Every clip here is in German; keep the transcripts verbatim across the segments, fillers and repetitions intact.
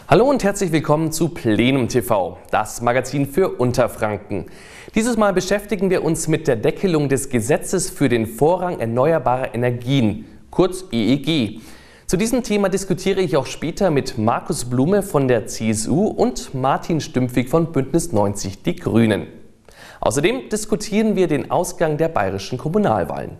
Hallo und herzlich willkommen zu Plenum T V, das Magazin für Unterfranken. Dieses Mal beschäftigen wir uns mit der Deckelung des Gesetzes für den Vorrang erneuerbarer Energien, kurz E E G. Zu diesem Thema diskutiere ich auch später mit Markus Blume von der C S U und Martin Stümpfig von Bündnis neunzig Die Grünen. Außerdem diskutieren wir den Ausgang der bayerischen Kommunalwahlen.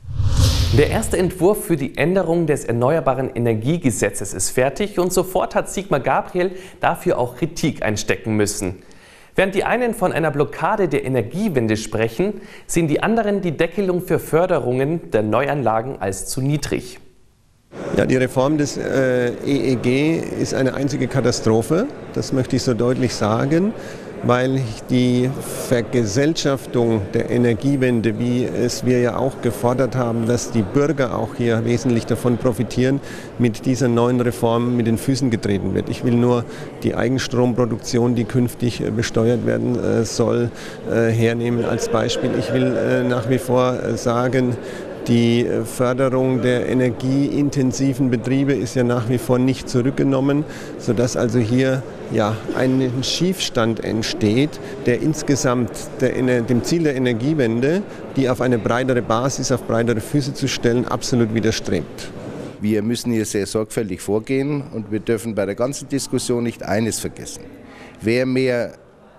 Der erste Entwurf für die Änderung des Erneuerbaren Energiegesetzes ist fertig und sofort hat Sigmar Gabriel dafür auch Kritik einstecken müssen. Während die einen von einer Blockade der Energiewende sprechen, sehen die anderen die Deckelung für Förderungen der Neuanlagen als zu niedrig. Ja, die Reform des äh, E E G ist eine einzige Katastrophe, das möchte ich so deutlich sagen, weil die Vergesellschaftung der Energiewende, wie es wir ja auch gefordert haben, dass die Bürger auch hier wesentlich davon profitieren, mit dieser neuen Reform mit den Füßen getreten wird. Ich will nur die Eigenstromproduktion, die künftig besteuert werden soll, hernehmen als Beispiel. Ich will nach wie vor sagen, die Förderung der energieintensiven Betriebe ist ja nach wie vor nicht zurückgenommen, sodass also hier ja, ein Schiefstand entsteht, der insgesamt der, dem Ziel der Energiewende, die auf eine breitere Basis, auf breitere Füße zu stellen, absolut widerstrebt. Wir müssen hier sehr sorgfältig vorgehen und wir dürfen bei der ganzen Diskussion nicht eines vergessen. Wer mehr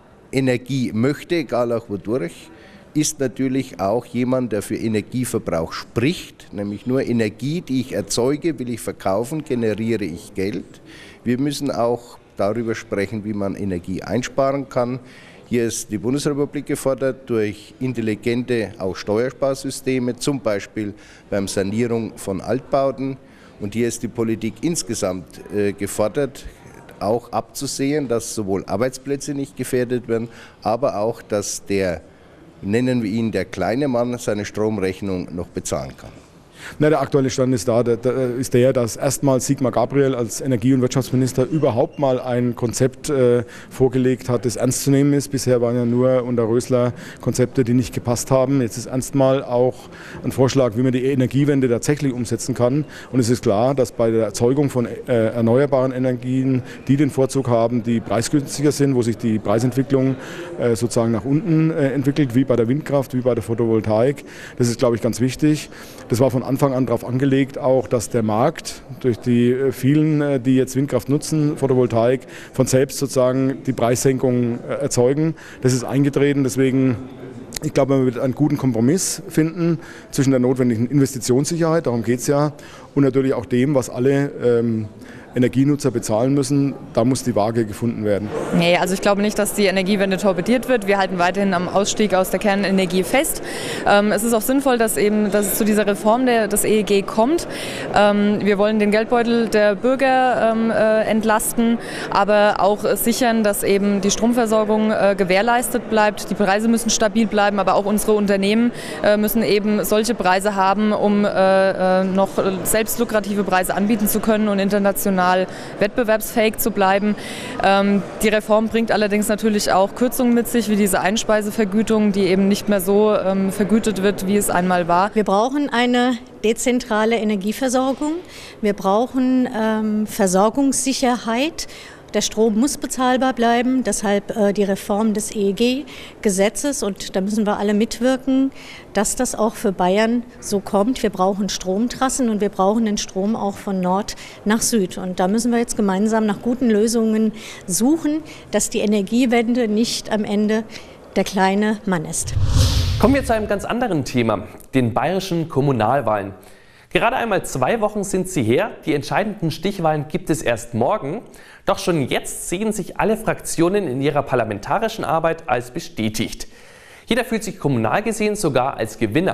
Energie möchte, egal auch wodurch, ist natürlich auch jemand, der für Energieverbrauch spricht, nämlich nur Energie, die ich erzeuge, will ich verkaufen, generiere ich Geld. Wir müssen auch darüber sprechen, wie man Energie einsparen kann. Hier ist die Bundesrepublik gefordert durch intelligente auch Steuersparsysteme, zum Beispiel beim Sanierung von Altbauten. Und hier ist die Politik insgesamt äh, gefordert, auch abzusehen, dass sowohl Arbeitsplätze nicht gefährdet werden, aber auch, dass der, nennen wir ihn, der kleine Mann seine Stromrechnung noch bezahlen kann. Na, der aktuelle Stand ist, da, der, der, ist der, dass erstmals Sigmar Gabriel als Energie- und Wirtschaftsminister überhaupt mal ein Konzept äh, vorgelegt hat, das ernst zu nehmen ist. Bisher waren ja nur unter Rösler Konzepte, die nicht gepasst haben. Jetzt ist erstmal auch ein Vorschlag, wie man die Energiewende tatsächlich umsetzen kann. Und es ist klar, dass bei der Erzeugung von äh, erneuerbaren Energien, die den Vorzug haben, die preisgünstiger sind, wo sich die Preisentwicklung äh, sozusagen nach unten äh, entwickelt, wie bei der Windkraft, wie bei der Photovoltaik. Das ist, glaube ich, ganz wichtig. Das war von Anfang an darauf angelegt, auch dass der Markt durch die vielen, die jetzt Windkraft nutzen, Photovoltaik, von selbst sozusagen die Preissenkung erzeugen. Das ist eingetreten, deswegen, ich glaube, man wird einen guten Kompromiss finden zwischen der notwendigen Investitionssicherheit, darum geht es ja, und natürlich auch dem, was alle ähm, Energienutzer bezahlen müssen, da muss die Waage gefunden werden. Nee, also ich glaube nicht, dass die Energiewende torpediert wird. Wir halten weiterhin am Ausstieg aus der Kernenergie fest. Ähm, es ist auch sinnvoll, dass, eben, dass es zu dieser Reform der, des E E G kommt. Ähm, wir wollen den Geldbeutel der Bürger ähm, äh, entlasten, aber auch äh, sichern, dass eben die Stromversorgung äh, gewährleistet bleibt. Die Preise müssen stabil bleiben, aber auch unsere Unternehmen äh, müssen eben solche Preise haben, um äh, noch selbst lukrative Preise anbieten zu können und international wettbewerbsfähig zu bleiben. Ähm, die Reform bringt allerdings natürlich auch Kürzungen mit sich, wie diese Einspeisevergütung, die eben nicht mehr so ähm, vergütet wird, wie es einmal war. Wir brauchen eine dezentrale Energieversorgung. Wir brauchen ähm, Versorgungssicherheit. Der Strom muss bezahlbar bleiben, deshalb äh, die Reform des E E G-Gesetzes, und da müssen wir alle mitwirken, dass das auch für Bayern so kommt. Wir brauchen Stromtrassen und wir brauchen den Strom auch von Nord nach Süd. Und da müssen wir jetzt gemeinsam nach guten Lösungen suchen, dass die Energiewende nicht am Ende der kleine Mann ist. Kommen wir zu einem ganz anderen Thema, den bayerischen Kommunalwahlen. Gerade einmal zwei Wochen sind sie her, die entscheidenden Stichwahlen gibt es erst morgen. Doch schon jetzt sehen sich alle Fraktionen in ihrer parlamentarischen Arbeit als bestätigt. Jeder fühlt sich kommunal gesehen sogar als Gewinner.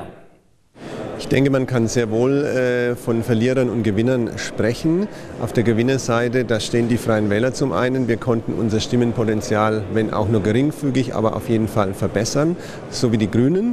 Ich denke, man kann sehr wohl äh, von Verlierern und Gewinnern sprechen. Auf der Gewinnerseite, da stehen die Freien Wähler zum einen. Wir konnten unser Stimmenpotenzial, wenn auch nur geringfügig, aber auf jeden Fall verbessern, so wie die Grünen.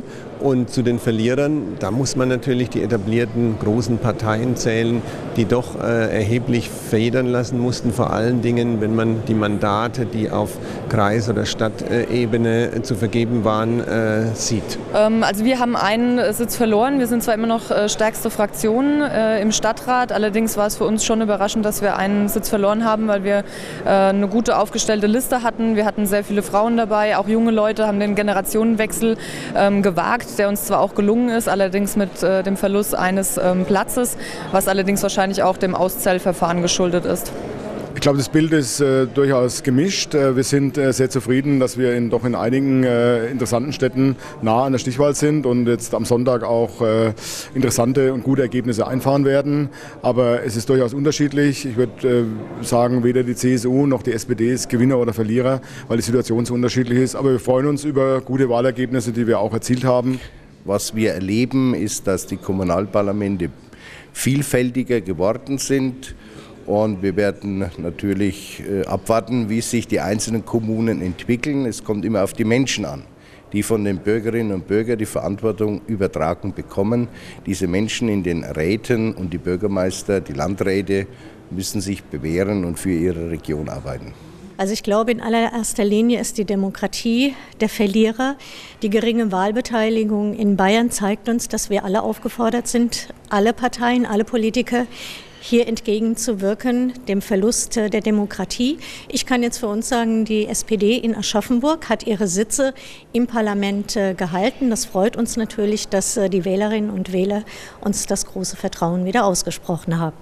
Und zu den Verlierern, da muss man natürlich die etablierten großen Parteien zählen, die doch äh, erheblich federn lassen mussten, vor allen Dingen, wenn man die Mandate, die auf Kreis- oder Stadtebene äh, zu vergeben waren, äh, sieht. Ähm, also wir haben einen Sitz verloren. Wir sind zwar immer noch äh, stärkste Fraktion äh, im Stadtrat, allerdings war es für uns schon überraschend, dass wir einen Sitz verloren haben, weil wir äh, eine gute aufgestellte Liste hatten. Wir hatten sehr viele Frauen dabei, auch junge Leute haben den Generationenwechsel ähm, gewagt, der uns zwar auch gelungen ist, allerdings mit äh, dem Verlust eines ähm, Platzes, was allerdings wahrscheinlich auch dem Auszählverfahren geschuldet ist. Ich glaube, das Bild ist äh, durchaus gemischt. Äh, wir sind äh, sehr zufrieden, dass wir in, doch in einigen äh, interessanten Städten nah an der Stichwahl sind und jetzt am Sonntag auch äh, interessante und gute Ergebnisse einfahren werden. Aber es ist durchaus unterschiedlich. Ich würde äh, sagen, weder die C S U noch die S P D ist Gewinner oder Verlierer, weil die Situation so unterschiedlich ist. Aber wir freuen uns über gute Wahlergebnisse, die wir auch erzielt haben. Was wir erleben, ist, dass die Kommunalparlamente vielfältiger geworden sind. Und wir werden natürlich abwarten, wie sich die einzelnen Kommunen entwickeln. Es kommt immer auf die Menschen an, die von den Bürgerinnen und Bürgern die Verantwortung übertragen bekommen. Diese Menschen in den Räten und die Bürgermeister, die Landräte müssen sich bewähren und für ihre Region arbeiten. Also ich glaube, in allererster Linie ist die Demokratie der Verlierer. Die geringe Wahlbeteiligung in Bayern zeigt uns, dass wir alle aufgefordert sind, alle Parteien, alle Politiker, hier entgegenzuwirken, dem Verlust der Demokratie. Ich kann jetzt für uns sagen, die S P D in Aschaffenburg hat ihre Sitze im Parlament gehalten. Das freut uns natürlich, dass die Wählerinnen und Wähler uns das große Vertrauen wieder ausgesprochen haben.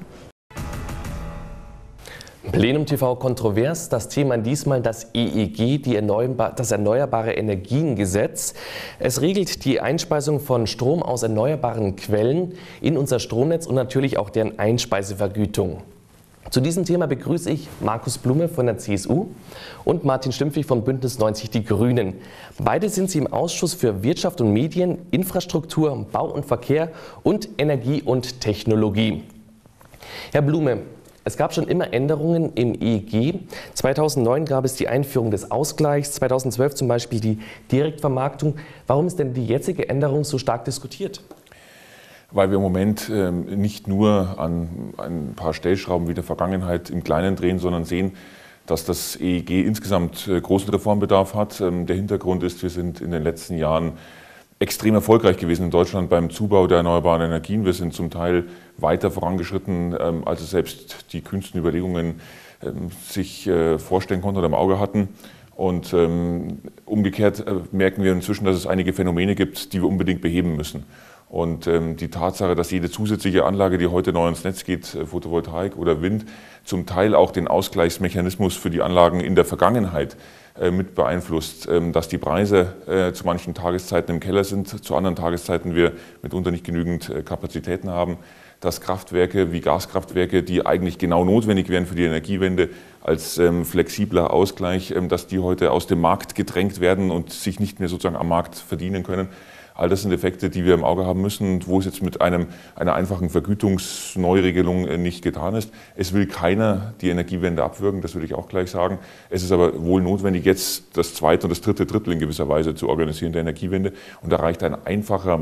Plenum T V kontrovers, das Thema diesmal das E E G, die Erneuerbar, das Erneuerbare Energiengesetz. Es regelt die Einspeisung von Strom aus erneuerbaren Quellen in unser Stromnetz und natürlich auch deren Einspeisevergütung. Zu diesem Thema begrüße ich Markus Blume von der C S U und Martin Stümpfig von Bündnis neunzig Die Grünen. Beide sind sie im Ausschuss für Wirtschaft und Medien, Infrastruktur, Bau und Verkehr und Energie und Technologie. Herr Blume, es gab schon immer Änderungen im E E G. zweitausendneun gab es die Einführung des Ausgleichs, zweitausendzwölf zum Beispiel die Direktvermarktung. Warum ist denn die jetzige Änderung so stark diskutiert? Weil wir im Moment äh, nicht nur an ein paar Stellschrauben wie der Vergangenheit im Kleinen drehen, sondern sehen, dass das E E G insgesamt äh, großen Reformbedarf hat. Ähm, der Hintergrund ist, wir sind in den letzten Jahren extrem erfolgreich gewesen in Deutschland beim Zubau der erneuerbaren Energien. Wir sind zum Teil weiter vorangeschritten, ähm, als es selbst die kühnsten Überlegungen ähm, sich äh, vorstellen konnten oder im Auge hatten. Und ähm, umgekehrt äh, merken wir inzwischen, dass es einige Phänomene gibt, die wir unbedingt beheben müssen. Und ähm, die Tatsache, dass jede zusätzliche Anlage, die heute neu ins Netz geht, äh, Photovoltaik oder Wind, zum Teil auch den Ausgleichsmechanismus für die Anlagen in der Vergangenheit äh, mit beeinflusst, ähm, dass die Preise äh, zu manchen Tageszeiten im Keller sind, zu anderen Tageszeiten wir mitunter nicht genügend äh, Kapazitäten haben, dass Kraftwerke wie Gaskraftwerke, die eigentlich genau notwendig wären für die Energiewende, als ähm, flexibler Ausgleich, ähm, dass die heute aus dem Markt gedrängt werden und sich nicht mehr sozusagen am Markt verdienen können. All das sind Effekte, die wir im Auge haben müssen, wo es jetzt mit einem, einer einfachen Vergütungsneuregelung nicht getan ist. Es will keiner die Energiewende abwürgen, das würde ich auch gleich sagen. Es ist aber wohl notwendig, jetzt das zweite und das dritte Drittel in gewisser Weise zu organisieren der Energiewende. Und da reicht ein einfacher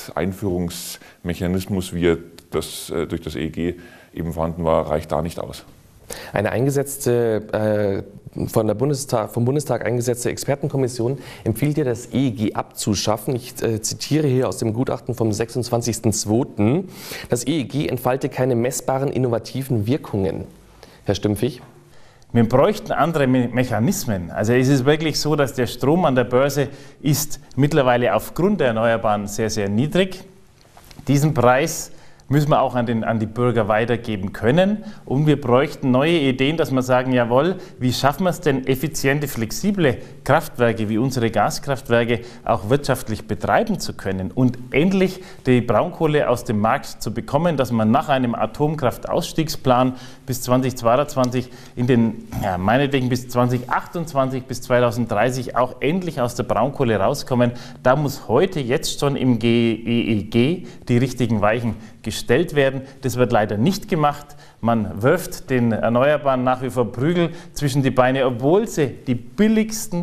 Markteinführungsmechanismus, wie er das, äh, durch das E E G eben vorhanden war, reicht da nicht aus. Eine eingesetzte, äh, von der Bundestag, vom Bundestag eingesetzte Expertenkommission empfiehlt ja, das E E G abzuschaffen. Ich äh, zitiere hier aus dem Gutachten vom sechsundzwanzigsten zweiten Das E E G entfalte keine messbaren innovativen Wirkungen. Herr Stümpfig? Wir bräuchten andere Me- Mechanismen. Also es ist wirklich so, dass der Strom an der Börse ist mittlerweile aufgrund der Erneuerbaren sehr, sehr niedrig. Diesen Preis müssen wir auch an, den, an die Bürger weitergeben können. Und wir bräuchten neue Ideen, dass wir sagen, jawohl, wie schaffen wir es denn, effiziente, flexible Kraftwerke wie unsere Gaskraftwerke auch wirtschaftlich betreiben zu können und endlich die Braunkohle aus dem Markt zu bekommen, dass man nach einem Atomkraftausstiegsplan bis zweitausendzweiundzwanzig in den, ja, meinetwegen bis zweitausendachtundzwanzig bis zweitausenddreißig auch endlich aus der Braunkohle rauskommen. Da muss heute jetzt schon im E E G die richtigen Weichen gestellt werden. Das wird leider nicht gemacht. Man wirft den Erneuerbaren nach wie vor Prügel zwischen die Beine, obwohl sie die billigsten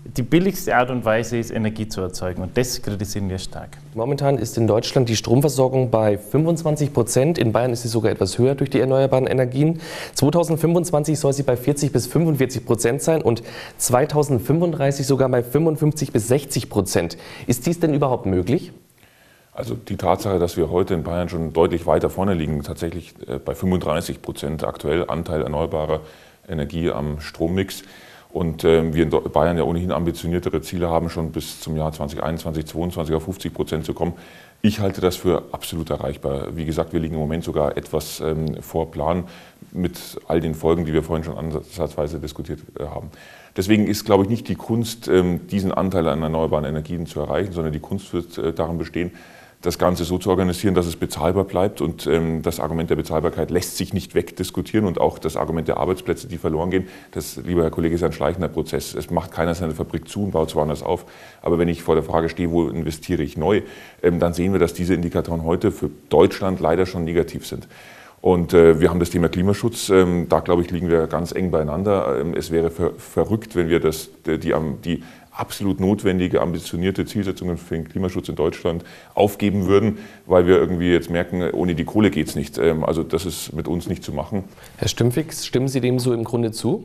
die billigste Art und Weise ist, Energie zu erzeugen. Und das kritisieren wir stark. Momentan ist in Deutschland die Stromversorgung bei fünfundzwanzig Prozent. In Bayern ist sie sogar etwas höher durch die erneuerbaren Energien. zweitausendfünfundzwanzig soll sie bei vierzig bis fünfundvierzig Prozent sein und zweitausendfünfunddreißig sogar bei fünfundfünfzig bis sechzig Prozent. Ist dies denn überhaupt möglich? Also die Tatsache, dass wir heute in Bayern schon deutlich weiter vorne liegen, tatsächlich bei fünfunddreißig Prozent aktuell Anteil erneuerbarer Energie am Strommix, und äh, wir in Bayern ja ohnehin ambitioniertere Ziele haben, schon bis zum Jahr zweitausendeinundzwanzig, zweitausendzweiundzwanzig auf fünfzig Prozent zu kommen. Ich halte das für absolut erreichbar. Wie gesagt, wir liegen im Moment sogar etwas ähm, vor Plan mit all den Folgen, die wir vorhin schon ansatzweise diskutiert äh, haben. Deswegen ist, glaube ich, nicht die Kunst, ähm, diesen Anteil an erneuerbaren Energien zu erreichen, sondern die Kunst wird äh, darin bestehen, das Ganze so zu organisieren, dass es bezahlbar bleibt. Und ähm, das Argument der Bezahlbarkeit lässt sich nicht wegdiskutieren, und auch das Argument der Arbeitsplätze, die verloren gehen. Das, lieber Herr Kollege, ist ein schleichender Prozess. Es macht keiner seine Fabrik zu und baut es woanders auf. Aber wenn ich vor der Frage stehe, wo investiere ich neu, ähm, dann sehen wir, dass diese Indikatoren heute für Deutschland leider schon negativ sind. Und äh, wir haben das Thema Klimaschutz. Ähm, da, glaube ich, liegen wir ganz eng beieinander. Ähm, es wäre ver verrückt, wenn wir das, die, die, die absolut notwendige, ambitionierte Zielsetzungen für den Klimaschutz in Deutschland aufgeben würden, weil wir irgendwie jetzt merken, ohne die Kohle geht es nicht. Also das ist mit uns nicht zu machen. Herr Stümpfig, stimmen Sie dem so im Grunde zu?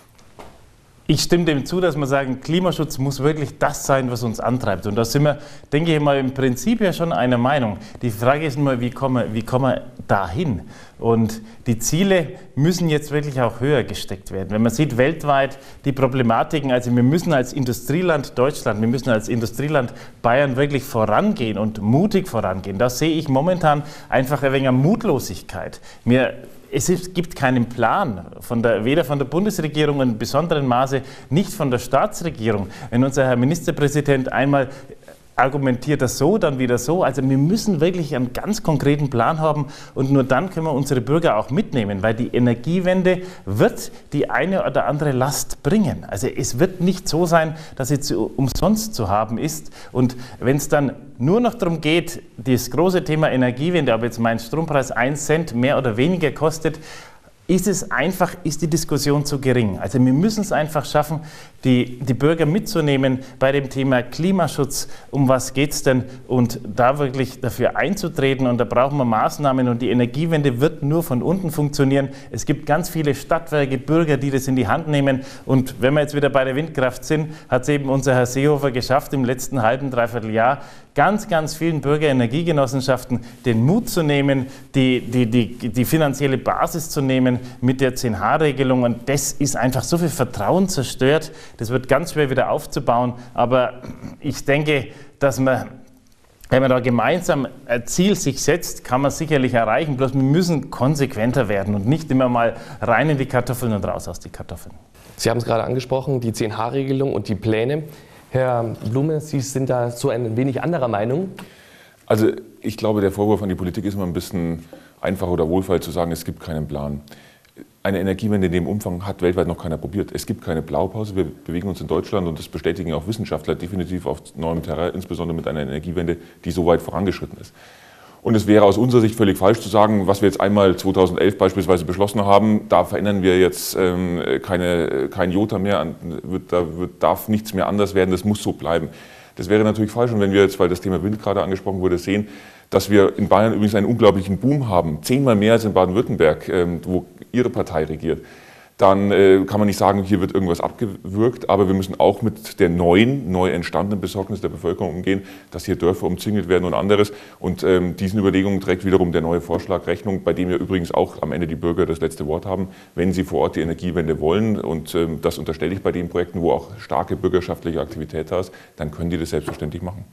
Ich stimme dem zu, dass wir sagen, Klimaschutz muss wirklich das sein, was uns antreibt. Und da sind wir, denke ich mal, im Prinzip ja schon einer Meinung. Die Frage ist nur, wie kommen wir, wie kommen wir dahin? Und die Ziele müssen jetzt wirklich auch höher gesteckt werden. Wenn man sieht weltweit die Problematiken, also wir müssen als Industrieland Deutschland, wir müssen als Industrieland Bayern wirklich vorangehen und mutig vorangehen. Da sehe ich momentan einfach ein wenig Mutlosigkeit. Wir Es gibt keinen Plan, von der, weder von der Bundesregierung in besonderem Maße, nicht von der Staatsregierung. Wenn unser Herr Ministerpräsident einmal argumentiert das so, dann wieder so. Also wir müssen wirklich einen ganz konkreten Plan haben, und nur dann können wir unsere Bürger auch mitnehmen, weil die Energiewende wird die eine oder andere Last bringen. Also es wird nicht so sein, dass sie zu, umsonst zu haben ist, und wenn es dann nur noch darum geht, das große Thema Energiewende, ob jetzt mein Strompreis ein Cent mehr oder weniger kostet, ist es einfach, ist die Diskussion zu gering. Also wir müssen es einfach schaffen, die, die Bürger mitzunehmen bei dem Thema Klimaschutz. Um was geht es denn? Und da wirklich dafür einzutreten, und da brauchen wir Maßnahmen, und die Energiewende wird nur von unten funktionieren. Es gibt ganz viele Stadtwerke, Bürger, die das in die Hand nehmen, und wenn wir jetzt wieder bei der Windkraft sind, hat es eben unser Herr Seehofer geschafft, im letzten halben, dreiviertel Jahr ganz, ganz vielen Bürgerenergiegenossenschaften den Mut zu nehmen, die, die, die, die finanzielle Basis zu nehmen mit der zehn H-Regelung, und das ist einfach so viel Vertrauen zerstört, das wird ganz schwer wieder aufzubauen, aber ich denke, dass man, wenn man da gemeinsam ein Ziel sich setzt, kann man sicherlich erreichen, bloß wir müssen konsequenter werden und nicht immer mal rein in die Kartoffeln und raus aus die Kartoffeln. Sie haben es gerade angesprochen, die zehn H-Regelung und die Pläne. Herr Blume, Sie sind da so ein wenig anderer Meinung. Also ich glaube, der Vorwurf an die Politik ist immer ein bisschen einfach oder wohlfeil zu sagen, es gibt keinen Plan. Eine Energiewende in dem Umfang hat weltweit noch keiner probiert. Es gibt keine Blaupause. Wir bewegen uns in Deutschland, und das bestätigen auch Wissenschaftler, definitiv auf neuem Terrain, insbesondere mit einer Energiewende, die so weit vorangeschritten ist. Und es wäre aus unserer Sicht völlig falsch zu sagen, was wir jetzt einmal zweitausendelf beispielsweise beschlossen haben, da verändern wir jetzt ähm, keine, kein Jota mehr, wird, da wird, darf nichts mehr anders werden, das muss so bleiben. Das wäre natürlich falsch. Und wenn wir jetzt, weil das Thema Wind gerade angesprochen wurde, sehen, dass wir in Bayern übrigens einen unglaublichen Boom haben, zehnmal mehr als in Baden-Württemberg, ähm, wo Ihre Partei regiert, dann äh, kann man nicht sagen, hier wird irgendwas abgewürgt, aber wir müssen auch mit der neuen, neu entstandenen Besorgnis der Bevölkerung umgehen, dass hier Dörfer umzingelt werden und anderes. Und ähm, diesen Überlegungen trägt wiederum der neue Vorschlag Rechnung, bei dem ja übrigens auch am Ende die Bürger das letzte Wort haben, wenn sie vor Ort die Energiewende wollen. Und ähm, das unterstelle ich bei den Projekten, wo auch starke bürgerschaftliche Aktivität da ist, dann können die das selbstverständlich machen.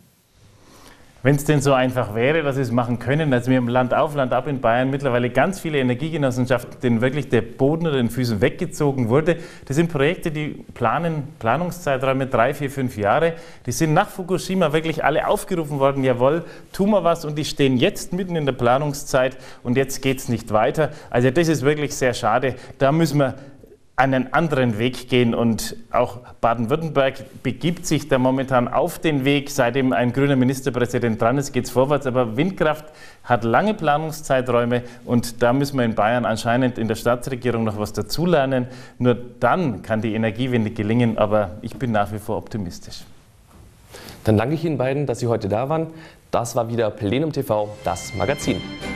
Wenn es denn so einfach wäre, dass sie es machen können, also wir haben Land auf, Land ab in Bayern mittlerweile ganz viele Energiegenossenschaften, denen wirklich der Boden unter den Füßen weggezogen wurde. Das sind Projekte, die planen Planungszeiträume drei, vier, fünf Jahre. Die sind nach Fukushima wirklich alle aufgerufen worden, jawohl, tun wir was, und die stehen jetzt mitten in der Planungszeit, und jetzt geht es nicht weiter. Also das ist wirklich sehr schade. Da müssen wir einen anderen Weg gehen. Und auch Baden-Württemberg begibt sich da momentan auf den Weg. Seitdem ein grüner Ministerpräsident dran ist, geht es vorwärts. Aber Windkraft hat lange Planungszeiträume und da müssen wir in Bayern anscheinend in der Staatsregierung noch was dazulernen. Nur dann kann die Energiewende gelingen, aber ich bin nach wie vor optimistisch. Dann danke ich Ihnen beiden, dass Sie heute da waren. Das war wieder Plenum T V, das Magazin.